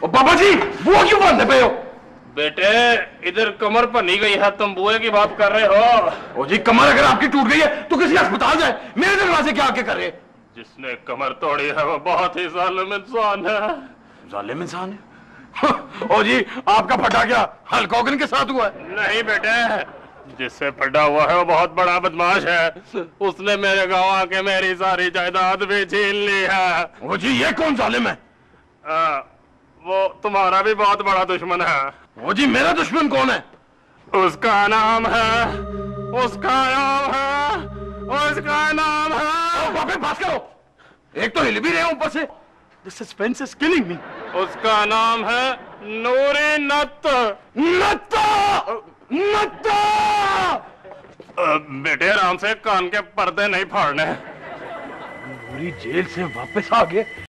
ओ बाबा जी, बुआ क्यों बांधे पे हो? बेटे इधर कमर पनी गई है, तुम बुए की बात कर रहे हो? ओ जी, कमर अगर आपकी टूट गई है तो किसी अस्पताल जाए, मेरे दरवाजे क्या आके कर रहे? जिसने कमर तोड़ी है वो बहुत ही जालिम इंसान है। जालिम इंसान है? ओ जी, आपका फटा क्या हल्क हॉगन के साथ हुआ है? नहीं बेटे, जिससे फटा हुआ है वो बहुत बड़ा बदमाश है। उसने मेरे गांव आके मेरी सारी जायदाद भी छीन ली है। ओ जी, ये कौन जालिम है? वो तुम्हारा भी बहुत बड़ा दुश्मन है। ओ जी, मेरा दुश्मन कौन है? उसका नाम है, उसका नाम है, उसका नाम है। ओ बाबे, बात करो। एक तो हिल भी रहे हैं ऊपर से। This suspense is killing me. उसका नाम है नूरी नत्त। नत्ता! नत्ता! बेटे आराम से, कान के पर्दे नहीं फाड़ने। पूरी जेल से वापस आ गए।